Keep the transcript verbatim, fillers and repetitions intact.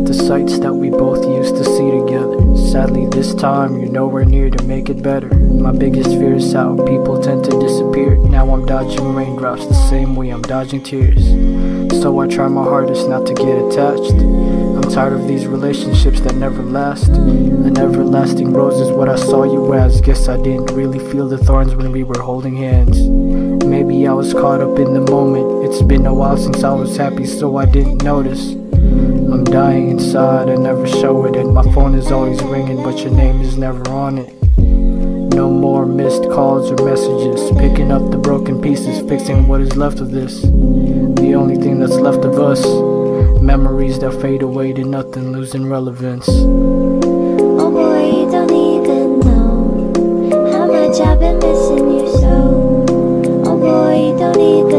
the sights that we both used to see together. Sadly this time you're nowhere near to make it better. My biggest fear is how people tend to disappear. Now I'm dodging raindrops the same way I'm dodging tears. So I try my hardest not to get attached. I'm tired of these relationships that never last. An everlasting rose is what I saw you as. Guess I didn't really feel the thorns when we were holding hands. Maybe I was caught up in the moment. It's been a while since I was happy, so I didn't notice. I'm dying inside, I never show it, and my phone is always ringing, but your name is never on it. No more missed calls or messages, picking up the broken pieces, fixing what is left of this. The only thing that's left of us, memories that fade away to nothing, losing relevance. Oh boy, you don't even know how much I've been missing you so. Oh boy, you don't even